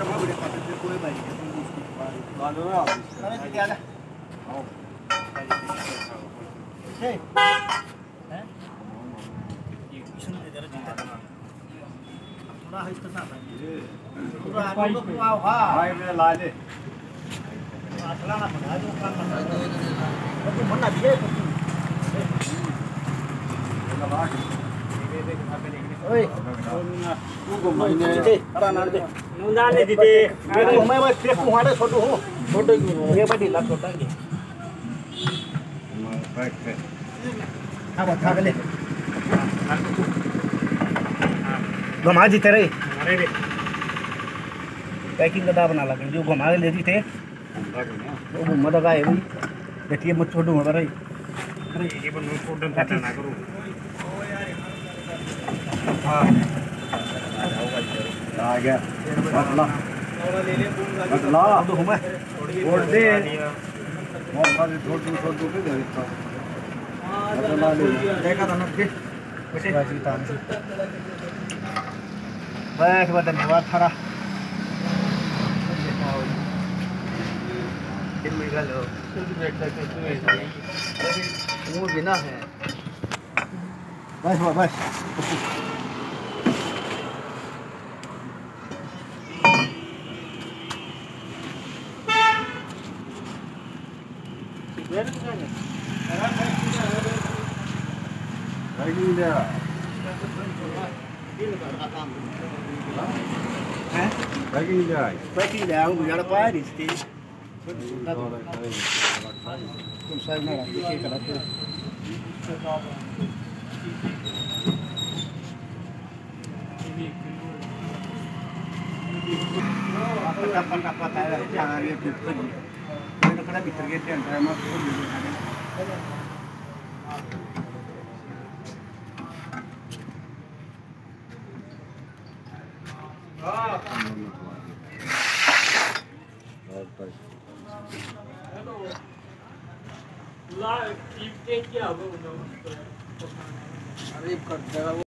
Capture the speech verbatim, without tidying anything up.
Oi, tunggu mainnya. Arah nanti. Nunda nih di. Aku mau mau trip mau ada foto ho. Foto gini. Dia badi lah foto lagi. Baik baik. Apa thak le. घुमा जी तेरे अरे रे packing का बना लगे जो घुमा ले जी थे वो घुमा दगा है भाई देखिए मत छोड़ो मत रही अरे ये बन फोटो खाता ना करो हां आ गया बटला बटला तो घुमा छोड़ दे मोर का छोड़ दो छोड़ दो दे देता बटला ले देखा था ना के वैसे बाजी तान से बहुत बहुत धन्यवाद थारा वो बिना है बस बस Packing day. Packing day. Aku bicara apa di sini? Tuh saya nak fikir kalau tu. Apa apa apa tayar jangan dia bikin. Kita kena bikin kita antara masuk dulu. Hello. Live, you take care of it.